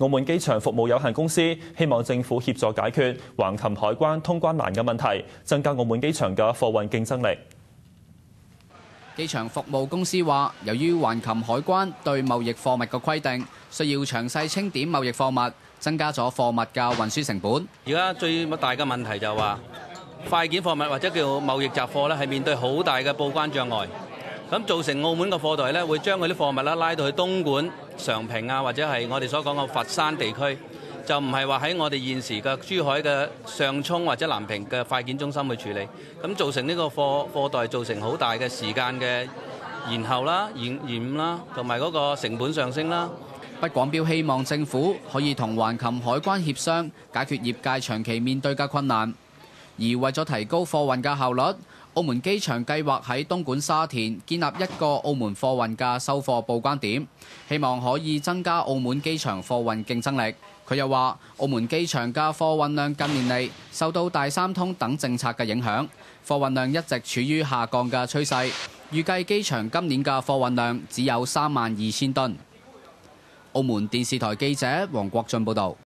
澳門機場服務有限公司希望政府協助解決橫琴海關通關難嘅問題，增加澳門機場嘅貨運競爭力。 機場服務公司話，由於橫琴海關對貿易貨物嘅規定，需要詳細清點貿易貨物，增加咗貨物嘅運輸成本。 而家最大嘅問題就係話，快件貨物或者叫貿易雜貨咧，係面對好大嘅報關障礙，咁造成澳門嘅貨代咧會將嗰啲貨物咧拉到去東莞、常平啊，或者係我哋所講嘅佛山地區，就唔係話喺我哋現時嘅珠海嘅上涌或者南平嘅快件中心去處理，咁造成呢個貨代造成好大嘅時間嘅延後啦、延誤啦，同埋嗰個成本上升啦。 畢廣標希望政府可以同橫琴海關協商，解決業界長期面對嘅困難。而為咗提高貨運嘅效率，澳門機場計劃喺東莞沙田建立一個澳門貨運嘅收貨報關點，希望可以增加澳門機場貨運競爭力。佢又話，澳門機場嘅貨運量近年嚟受到大三通等政策嘅影響，貨運量一直處於下降嘅趨勢。預計機場今年嘅貨運量只有32000噸。澳門電視台記者黃國俊報導。